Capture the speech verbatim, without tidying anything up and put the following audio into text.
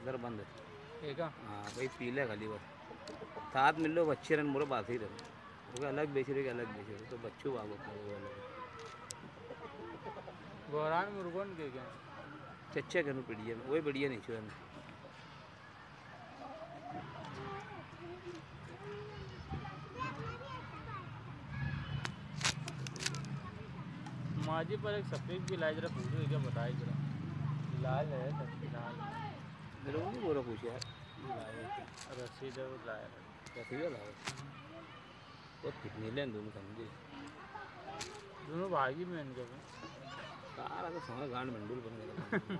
इधर बंद है। ठीक है। हाँ भाई पीले खाली बस साथ मिल लो बच्चे रन मोरो बात ही रहे वो अलग बेच रहे अलग बेच रहे तो बच्चों बाबू अपने वो अलग गोरान मुर्गोन के क्या चच्चे करूँ बढ़िया वही बढ़िया नहीं छुआ माजी पर एक सफेद भी लाए जरा पूछो क्या बताए जरा। लाल है सफेद लाल मेरे को नहीं बोला पूछ यार रसीद है वो लाया रसीदा लाओ बहुत कितनी लेन दोनों समझे दोनों भागी में इनके भी सारा तो समय गांड मंडूल बन गया